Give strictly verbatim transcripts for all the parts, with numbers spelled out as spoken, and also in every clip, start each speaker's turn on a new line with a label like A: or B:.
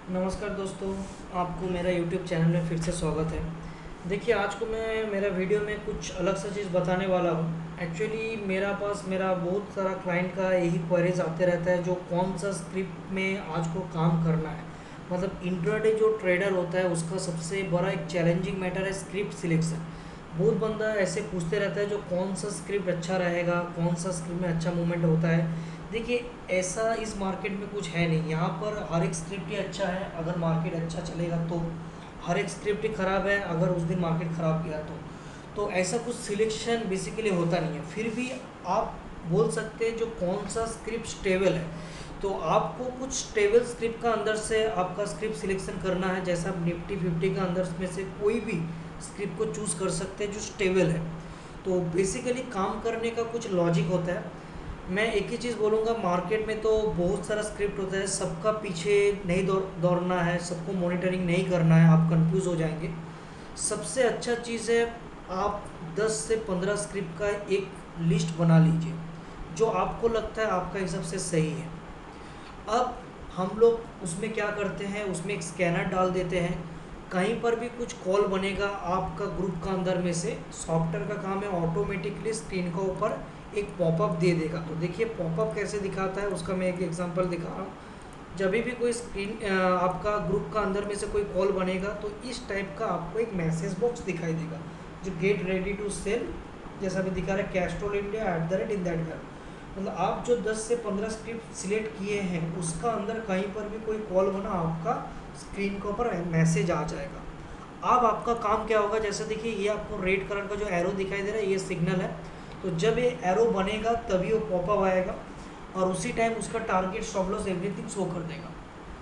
A: नमस्कार दोस्तों, आपको मेरा यूट्यूब चैनल में फिर से स्वागत है। देखिए, आज को मैं मेरा वीडियो में कुछ अलग सा चीज़ बताने वाला हूँ। एक्चुअली मेरा पास मेरा बहुत सारा क्लाइंट का यही क्वेरीज आते रहता है, जो कौन सा स्क्रिप्ट में आज को काम करना है। मतलब इंट्राडे जो ट्रेडर होता है उसका सबसे बड़ा एक चैलेंजिंग मैटर है स्क्रिप्ट सिलेक्शन। बहुत बंदा ऐसे पूछते रहता है जो कौन सा स्क्रिप्ट अच्छा रहेगा, कौन सा स्क्रिप्ट में अच्छा मूवमेंट होता है। देखिए, ऐसा इस मार्केट में कुछ है नहीं। यहाँ पर हर एक स्क्रिप्ट ही अच्छा है अगर मार्केट अच्छा चलेगा तो, हर एक स्क्रिप्ट ही ख़राब है अगर उस दिन मार्केट ख़राब गया तो तो ऐसा कुछ सिलेक्शन बेसिकली होता नहीं है। फिर भी आप बोल सकते हैं जो कौन सा स्क्रिप्ट स्टेबल है, तो आपको कुछ स्टेबल स्क्रिप्ट का अंदर से आपका स्क्रिप्ट सिलेक्शन करना है। जैसा आप निफ्टी फिफ्टी का अंदर में से कोई भी स्क्रिप्ट को चूज़ कर सकते हैं जो स्टेबल है। तो बेसिकली काम करने का कुछ लॉजिक होता है। मैं एक ही चीज़ बोलूँगा, मार्केट में तो बहुत सारा स्क्रिप्ट होता है, सबका पीछे नहीं दौड़ दौड़ना है, सबको मॉनिटरिंग नहीं करना है, आप कंफ्यूज हो जाएंगे। सबसे अच्छा चीज़ है आप दस से पंद्रह स्क्रिप्ट का एक लिस्ट बना लीजिए जो आपको लगता है आपका हिसाब से सही है। अब हम लोग उसमें क्या करते हैं, उसमें एक स्कैनर डाल देते हैं। कहीं पर भी कुछ कॉल बनेगा आपका ग्रुप का अंदर में से, सॉफ्टवेयर का काम है ऑटोमेटिकली स्क्रीन का ऊपर एक पॉपअप दे देगा। तो देखिए पॉपअप कैसे दिखाता है, उसका मैं एक एग्जांपल दिखा रहा हूँ। जब भी कोई स्क्रीन आपका ग्रुप का अंदर में से कोई कॉल बनेगा तो इस टाइप का आपको एक मैसेज बॉक्स दिखाई देगा जो गेट रेडी टू सेल, जैसा भी दिखा रहा है, Castrol India at the rate in that web. मतलब आप जो दस से पंद्रह स्क्रिप्ट सिलेक्ट किए हैं उसका अंदर कहीं पर भी कोई कॉल बना, आपका स्क्रीन के ऊपर मैसेज आ जाएगा। अब आपका काम क्या होगा, जैसे देखिए ये आपको रेड कलर का जो एरो दिखाई दे रहा है ये सिग्नल है। तो जब ये एरो बनेगा तभी वो पॉपअप आएगा और उसी टाइम उसका target, stop loss, everything show कर देगा।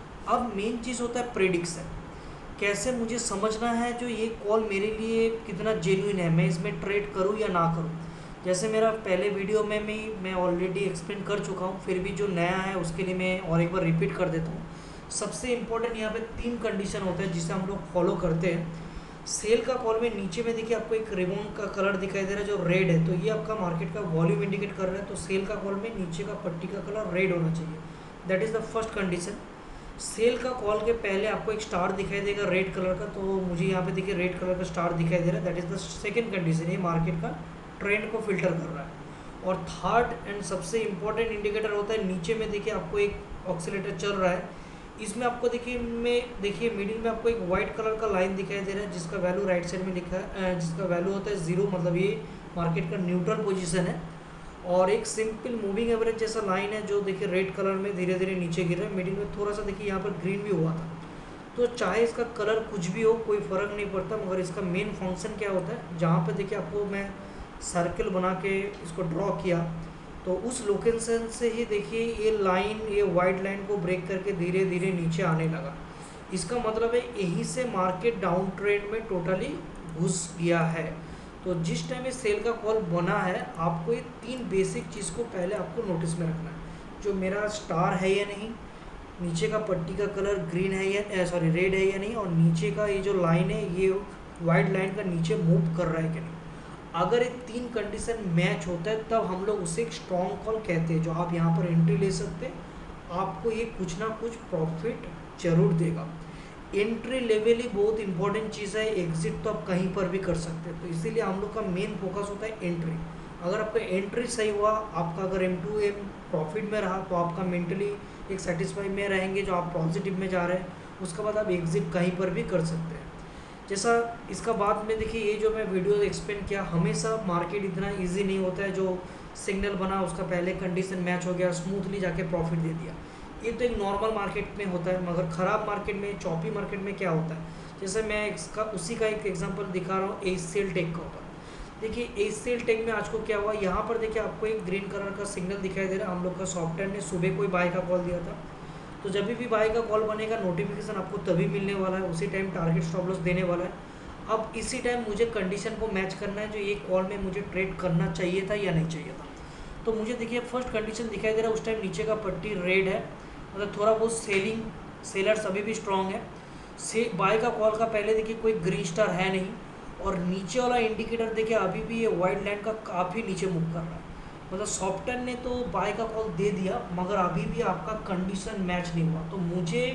A: अब मेन चीज़ होता है प्रेडिक्शन। कैसे मुझे समझना है जो ये कॉल मेरे लिए कितना जेन्युइन है, मैं इसमें ट्रेड करूँ या ना करूँ। जैसे मेरा पहले वीडियो में मैं मैं ऑलरेडी एक्सप्लेन कर चुका हूँ, फिर भी जो नया है उसके लिए मैं और एक बार रिपीट कर देता हूँ। सबसे इम्पोर्टेंट यहाँ पे तीन कंडीशन होता है जिसे हम लोग फॉलो करते हैं। सेल का कॉल में नीचे में देखिए आपको एक रिबन का कलर दिखाई दे रहा है जो रेड है, तो ये आपका मार्केट का वॉल्यूम इंडिकेट कर रहा है। तो सेल का कॉल में नीचे का पट्टी का कलर रेड होना चाहिए, that is the first condition. Sell का कॉल के पहले आपको एक स्टार दिखाई देगा रेड कलर का, तो मुझे यहाँ पे देखिए रेड कलर का स्टार दिखाई दे रहा है, that is the second condition. ये मार्केट का ट्रेंड को फिल्टर कर रहा है। और थर्ड एंड सबसे इंपॉर्टेंट इंडिकेटर होता है, नीचे में देखिए आपको एक ऑक्सीलेटर चल रहा है, इसमें आपको देखिए में देखिए मिडिल में आपको एक वाइट कलर का लाइन दिखाई दे रहा है जिसका वैल्यू राइट साइड में लिखा है, जिसका वैल्यू होता है जीरो, मतलब ये मार्केट का न्यूट्रल पोजीशन है। और एक सिंपल मूविंग एवरेज जैसा लाइन है जो देखिए रेड कलर में धीरे धीरे नीचे गिर रहा है। मिडिल में थोड़ा सा देखिए यहाँ पर ग्रीन भी हुआ था। तो चाहे इसका कलर कुछ भी हो कोई फ़र्क नहीं पड़ता, मगर इसका मेन फंक्शन क्या होता है, जहाँ पर देखिए आपको मैं सर्कल बना के इसको ड्रॉ किया तो उस लोकेशन से ही देखिए ये लाइन, ये वाइट लाइन को ब्रेक करके धीरे धीरे नीचे आने लगा। इसका मतलब है यहीं से मार्केट डाउन ट्रेंड में टोटली घुस गया है। तो जिस टाइम ये सेल का कॉल बना है आपको ये तीन बेसिक चीज़ को पहले आपको नोटिस में रखना है, जो मेरा स्टार है या नहीं, नीचे का पट्टी का कलर ग्रीन है या सॉरी रेड है या नहीं, और नीचे का ये जो लाइन है ये वाइट लाइन का नीचे मूव कर रहा है कि नहीं। अगर ये तीन कंडीशन मैच होता है तब हम लोग उसे एक स्ट्रॉन्ग कॉल कहते हैं, जो आप यहाँ पर एंट्री ले सकते हैं। आपको ये कुछ ना कुछ प्रॉफिट जरूर देगा। एंट्री लेवल ही बहुत इंपॉर्टेंट चीज़ है, एग्जिट तो आप कहीं पर भी कर सकते हैं। तो इसीलिए हम लोग का मेन फोकस होता है एंट्री। अगर आपका एंट्री सही हुआ, आपका अगर एम टू एम प्रॉफिट में रहा तो आपका मेंटली एक सेटिस्फाई में रहेंगे जो आप पॉजिटिव में जा रहे हैं। उसके बाद आप एग्जिट कहीं पर भी कर सकते हैं। जैसा इसका बाद में देखिए ये जो मैं वीडियो एक्सप्लेन किया, हमेशा मार्केट इतना इजी नहीं होता है जो सिग्नल बना उसका पहले कंडीशन मैच हो गया स्मूथली जाके प्रॉफिट दे दिया। ये तो एक नॉर्मल मार्केट में होता है, मगर ख़राब मार्केट में, चॉपी मार्केट में क्या होता है, जैसे मैं इसका उसी का एक एग्जांपल दिखा रहा हूँ एचसीएल टेक का ऊपर। देखिए एचसीएल टेक में आज को क्या हुआ, यहाँ पर देखिए आपको एक ग्रीन कलर का सिग्नल दिखाई दे रहा है। हम लोग का सॉफ्टवेयर ने सुबह कोई बाय का कॉल दिया था, तो जब भी बाय का कॉल बनेगा नोटिफिकेशन आपको तभी मिलने वाला है, उसी टाइम टारगेट स्टॉप लॉस देने वाला है। अब इसी टाइम मुझे कंडीशन को मैच करना है जो ये कॉल में मुझे ट्रेड करना चाहिए था या नहीं चाहिए था। तो मुझे देखिए फर्स्ट कंडीशन दिखाई दे रहा है, उस टाइम नीचे का पट्टी रेड है, मतलब थोड़ा बहुत सेलिंग, सेलर्स अभी भी स्ट्रॉन्ग है। से बाय का कॉल का पहले देखिए कोई ग्रीन स्टार है नहीं, और नीचे वाला इंडिकेटर देखिए अभी भी ये वाइट लाइन का काफ़ी नीचे मूव कर रहा है। मतलब सॉफ्टवेयर ने तो बाय का कॉल दे दिया मगर अभी भी आपका कंडीशन मैच नहीं हुआ। तो मुझे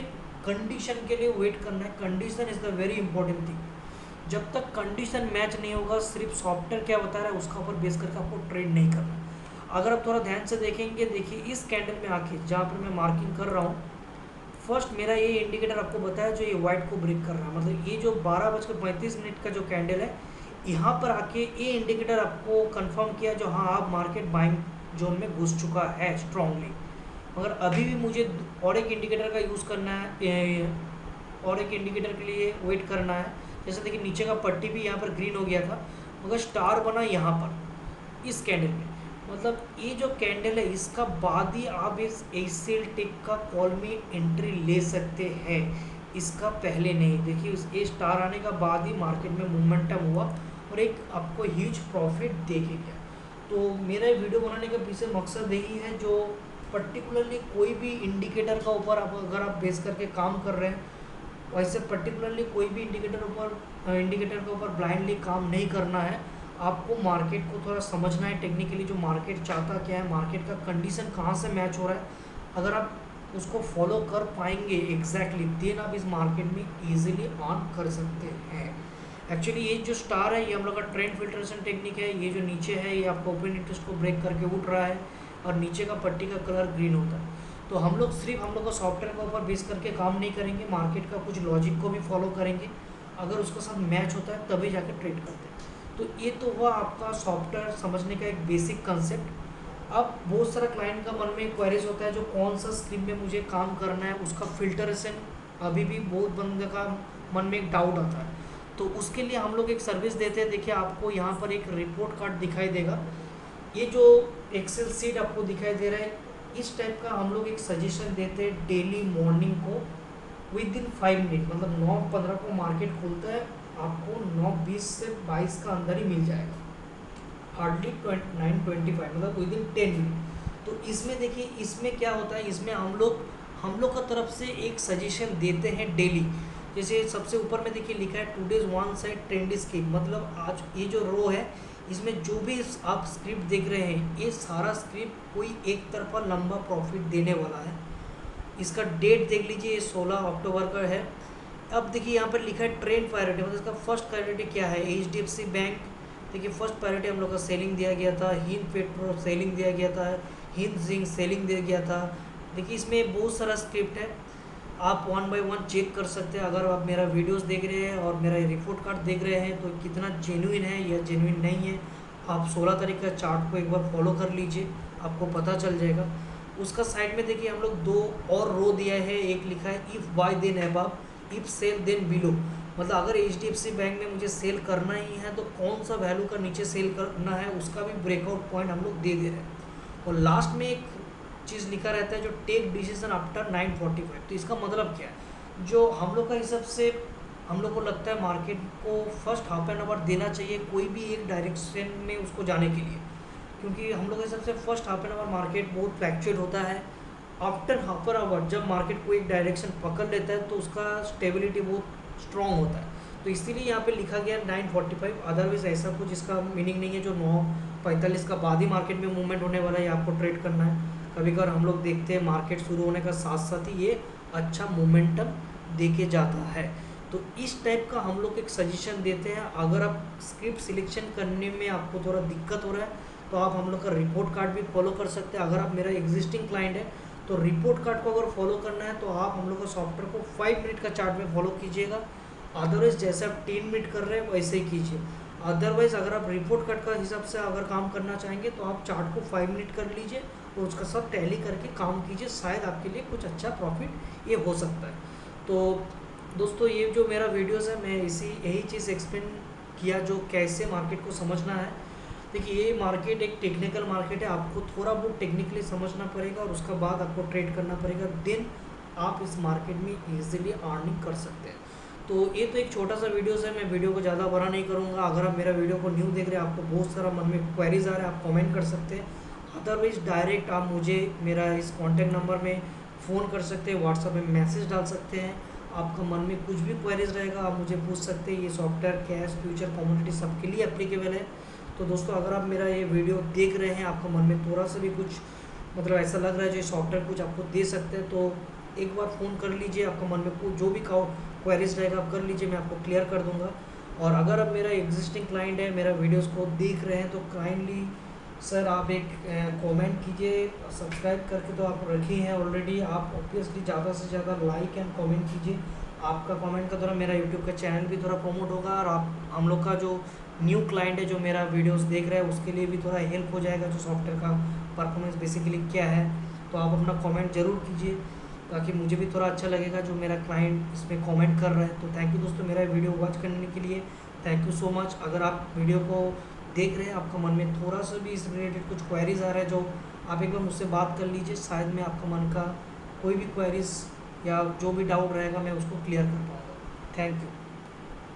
A: कंडीशन के लिए वेट करना है। Condition is the very important thing. जब तक कंडीशन मैच नहीं होगा, सिर्फ सॉफ्टवेयर क्या बता रहा है उसका ऊपर बेस करके आपको ट्रेड नहीं करना। अगर आप थोड़ा ध्यान से देखेंगे, देखिए इस कैंडल में आके जहाँ पर मैं मार्किंग कर रहा हूँ, फर्स्ट मेरा ये इंडिकेटर आपको बताया जो ये वाइट को ब्रेक कर रहा है, मतलब ये जो बारह बजकर पैंतीस मिनट का जो कैंडल है, यहाँ पर आके ये इंडिकेटर आपको कंफर्म किया जो हाँ आप मार्केट बाइंग जोन में घुस चुका है स्ट्रांगली। मगर अभी भी मुझे और एक इंडिकेटर का यूज़ करना है, और एक इंडिकेटर के लिए वेट करना है। जैसे देखिए नीचे का पट्टी भी यहाँ पर ग्रीन हो गया था, मगर स्टार बना यहाँ पर इस कैंडल में, मतलब ये जो कैंडल है इसका बाद ही आप इस एसीएल टेक का कॉल में एंट्री ले सकते हैं, इसका पहले नहीं। देखिए ये स्टार आने का बाद ही मार्केट में मोमेंटम हुआ और एक आपको ह्यूज प्रॉफिट दे के गया। तो मेरा वीडियो बनाने का पीछे मकसद यही है, जो पर्टिकुलरली कोई भी इंडिकेटर का ऊपर आप अगर आप बेस करके काम कर रहे हैं, वैसे पर्टिकुलरली कोई भी इंडिकेटर ऊपर इंडिकेटर के ऊपर ब्लाइंडली काम नहीं करना है। आपको मार्केट को थोड़ा समझना है टेक्निकली, जो मार्केट चाहता क्या है, मार्केट का कंडीशन कहाँ से मैच हो रहा है। अगर आप उसको फॉलो कर पाएंगे एग्जैक्टली, देन आप इस मार्केट में इजीली ऑन कर सकते हैं। एक्चुअली ये जो स्टार है ये हम लोग का ट्रेंड फिल्ट्रेशन टेक्निक है। ये जो नीचे है ये आपको ओपन इंटरेस्ट को ब्रेक करके उठ रहा है और नीचे का पट्टी का कलर ग्रीन होता है। तो हम लोग सिर्फ हम लोग का सॉफ्टवेयर का ऊपर बेस करके काम नहीं करेंगे, मार्केट का कुछ लॉजिक को भी फॉलो करेंगे। अगर उसके साथ मैच होता है तभी जाकर ट्रेड करते हैं। तो ये तो हुआ आपका सॉफ्टवेयर समझने का एक बेसिक कंसेप्ट। अब बहुत सारा क्लाइंट का मन में क्वेरीज होता है जो कौन सा स्क्रीन में मुझे काम करना है, उसका फिल्टरेशन अभी भी बहुत बंदे का मन में एक डाउट आता है। तो उसके लिए हम लोग एक सर्विस देते हैं। देखिए आपको यहाँ पर एक रिपोर्ट कार्ड दिखाई देगा, ये जो एक्सेल सीट आपको दिखाई दे रहा है, इस टाइप का हम लोग एक सजेशन देते हैं डेली मॉर्निंग को विद इन फाइव मिनट, मतलब नौ पंद्रह को मार्केट खुलता है, आपको नौ बीस से बाईस का अंदर ही मिल जाएगा, हार्डली नाइन ट्वेंटी फाइव, मतलब विद इन टेन मिनट। तो इसमें देखिए इसमें क्या होता है, इसमें हम लोग हम लोग का तरफ से एक सजेशन देते हैं डेली। जैसे सबसे ऊपर में देखिए लिखा है today's one side trend script, मतलब आज ये जो रो है इसमें जो भी आप स्क्रिप्ट देख रहे हैं ये सारा स्क्रिप्ट कोई एक तरफा लंबा प्रॉफिट देने वाला है। इसका डेट देख लीजिए, ये सोलह अक्टूबर का है। अब देखिए यहाँ पर लिखा है ट्रेंड प्रायोरिटी, मतलब इसका फर्स्ट प्रायोरिटी क्या है, H D F C bank. देखिए फर्स्ट प्रायोरिटी हम लोग का सेलिंग दिया गया था, हिंद पेट्रो सेलिंग दिया गया था, हिंद जिंक सेलिंग दिया गया था। देखिए इसमें बहुत सारा स्क्रिप्ट है, आप वन बाय वन चेक कर सकते हैं। अगर आप मेरा वीडियोस देख रहे हैं और मेरा रिपोर्ट कार्ड देख रहे हैं तो कितना जेन्युइन है या जेन्युइन नहीं है, आप सोलह तारीख का चार्ट को एक बार फॉलो कर लीजिए, आपको पता चल जाएगा। उसका साइड में देखिए हम लोग दो और रो दिया है, एक लिखा है if buy then above, if sell then below, मतलब अगर H D F C bank में मुझे सेल करना ही है तो कौन सा वैल्यू का नीचे सेल करना है उसका भी ब्रेकआउट पॉइंट हम लोग दे दे रहे हैं। और लास्ट में एक चीज़ लिखा रहता है जो take decision after nine forty five. तो इसका मतलब क्या है, जो हम लोग का हिसाब से हम लोग को लगता है मार्केट को फर्स्ट हाफ एन आवर देना चाहिए कोई भी एक डायरेक्शन में उसको जाने के लिए, क्योंकि हम लोग के हिसाब से first half an hour market बहुत फ्लैक्चुएट होता है। आफ्टर हाफ एन आवर जब मार्केट को एक डायरेक्शन पकड़ लेता है तो उसका स्टेबिलिटी बहुत स्ट्रॉन्ग होता है। तो इसीलिए यहाँ पे लिखा गया नाइन फोर्टी फाइव, अदरवाइज ऐसा कुछ इसका मीनिंग नहीं है जो नौ पैंतालीस का बाद ही मार्केट में मूवमेंट होने वाला है, आपको ट्रेड करना है। कभी कभार हम लोग देखते हैं मार्केट शुरू होने का साथ साथ ही ये अच्छा मोमेंटम देके जाता है। तो इस टाइप का हम लोग एक सजेशन देते हैं। अगर आप स्क्रिप्ट सिलेक्शन करने में आपको थोड़ा दिक्कत हो रहा है तो आप हम लोग का रिपोर्ट कार्ड भी फॉलो कर सकते हैं। अगर आप मेरा एग्जिस्टिंग क्लाइंट है तो रिपोर्ट कार्ड को अगर फॉलो करना है तो आप हम लोग का सॉफ्टवेयर को फाइव मिनट का चार्ट में फॉलो कीजिएगा, अदरवाइज जैसे आप टेन मिनट कर रहे हैं वैसे ही कीजिए। अदरवाइज अगर आप रिपोर्ट कार्ड का हिसाब से अगर काम करना चाहेंगे तो आप चार्ट को फाइव मिनट कर लीजिए और उसका सब टैली करके काम कीजिए, शायद आपके लिए कुछ अच्छा प्रॉफिट ये हो सकता है। तो दोस्तों ये जो मेरा वीडियोस है मैं इसी यही चीज़ एक्सप्लेन किया जो कैसे मार्केट को समझना है। देखिए ये मार्केट एक टेक्निकल मार्केट है, आपको थोड़ा बहुत टेक्निकली समझना पड़ेगा और उसके बाद आपको ट्रेड करना पड़ेगा, देन आप इस मार्केट में ईजिली अर्निंग कर सकते हैं। तो ये तो एक छोटा सा वीडियोस है, मैं वीडियो को ज़्यादा बड़ा नहीं करूँगा। अगर आप मेरा वीडियो को न्यू देख रहे हैं, आपको बहुत सारा मन में क्वेरीज आ रहे हैं, आप कमेंट कर सकते हैं। अदरवाइज डायरेक्ट आप मुझे मेरा इस कॉन्टैक्ट नंबर में फ़ोन कर सकते हैं, व्हाट्सएप में मैसेज डाल सकते हैं। आपका मन में कुछ भी क्वेरीज रहेगा आप मुझे पूछ सकते हैं। ये सॉफ्टवेयर कैश फ्यूचर कमोडिटी सबके लिए एप्लीकेबल है। तो दोस्तों अगर आप मेरा ये वीडियो देख रहे हैं, आपका मन में थोड़ा सा भी कुछ मतलब ऐसा लग रहा है जो सॉफ्टवेयर कुछ आपको दे सकते हैं, तो एक बार फ़ोन कर लीजिए, आपका मन में कुछ जो भी क्वेरीज रहेगा आप कर लीजिए, मैं आपको क्लियर कर दूंगा। और अगर अब मेरा एग्जिस्टिंग क्लाइंट है, मेरा वीडियोस को देख रहे हैं, तो काइंडली सर आप एक कमेंट कीजिए। सब्सक्राइब करके तो आप रखे हैं ऑलरेडी, आप ऑब्वियसली ज़्यादा से ज़्यादा लाइक एंड कमेंट कीजिए। आपका कमेंट का थोड़ा मेरा यूट्यूब का चैनल भी थोड़ा प्रमोट होगा, और आप हम लोग का जो न्यू क्लाइंट है जो मेरा वीडियोस देख रहा है उसके लिए भी थोड़ा हेल्प हो जाएगा, जो सॉफ्टवेयर का परफॉर्मेंस बेसिकली क्या है। तो आप अपना कमेंट ज़रूर कीजिए, ताकि मुझे भी थोड़ा अच्छा लगेगा जो मेरा क्लाइंट इसमें कमेंट कर रहा है। तो थैंक यू दोस्तों मेरा वीडियो वॉच करने के लिए, थैंक यू सो मच। अगर आप वीडियो को देख रहे हैं, आपका मन में थोड़ा सा भी इस रिलेटेड कुछ क्वेरीज आ रहा है, जो आप एक बार मुझसे बात कर लीजिए, शायद मैं आपका मन का कोई भी क्वेरीज या जो भी डाउट रहेगा मैं उसको क्लियर कर पाऊँगा। Thank you.